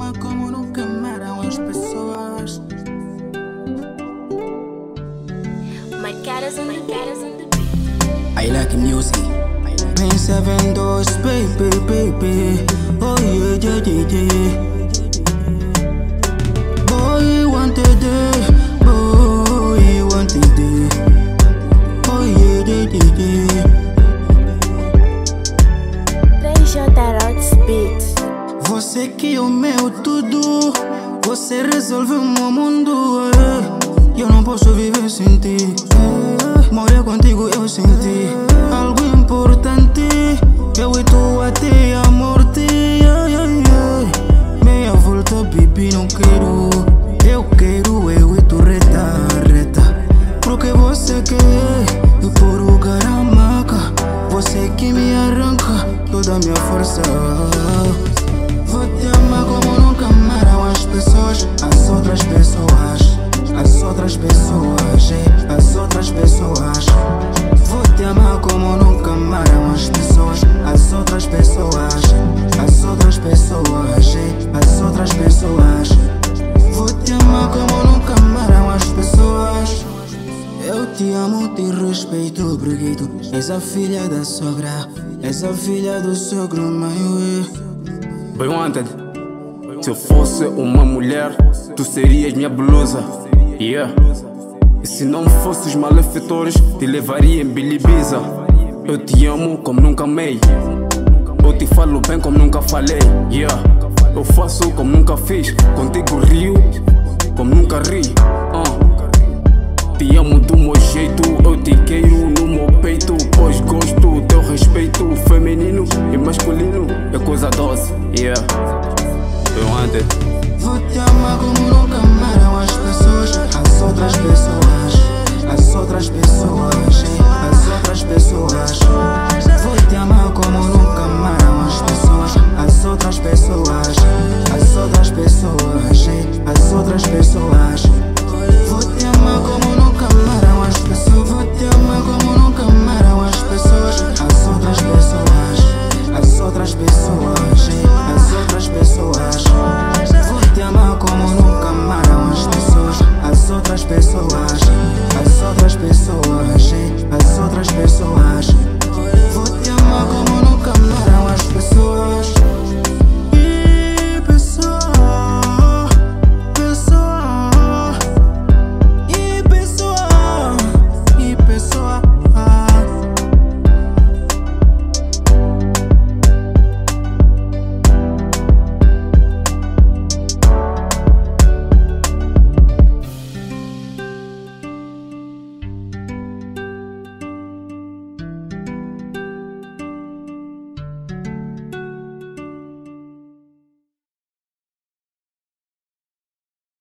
amar como nunca amaram as pessoas. Marcadas on the beat. I like music. Bem 72, baby. Oh yeah, yeah, yeah, yeah. Boy, want it day. Boy, want it day. Oh yeah, yeah, yeah, yeah. Você que é o meu tudo. Você resolve o meu mundo. Eu não posso viver sem ti. Morrer contigo eu senti algo importante. Eu e tu até a morte. Meia volta, baby, não quero. Eu quero eu e tu reta. Porque você quer e por o caramaca. Você que me arranca toda a minha força. Vou te amar como nunca amaram as pessoas. As outras pessoas. As outras pessoas, as outras pessoas. Vou te amar como nunca amaram as pessoas. As outras pessoas, as outras pessoas, as outras pessoas. Vou te amar como nunca amaram as pessoas. Eu te amo, te respeito, porque tu és a filha da sogra. És a filha do sogro, mãe. Bem wanted. Se eu fosse uma mulher, tu serias minha blusa. Yeah. E se não fosses malefeitores, te levaria em Bilibiza. Eu te amo como nunca amei. Eu te falo bem como nunca falei. Yeah. Eu faço como nunca fiz. Contigo rio como nunca ri. Te amo do meu jeito. Eu te quero no meu peito. Pois gosto, teu respeito. Feminino e masculino é coisa doce. Yeah. Eu ando. Vou te amar como nunca amaram as pessoas. As outras pessoas. As outras pessoas. As outras pessoas. Vou te amar como nunca amaram.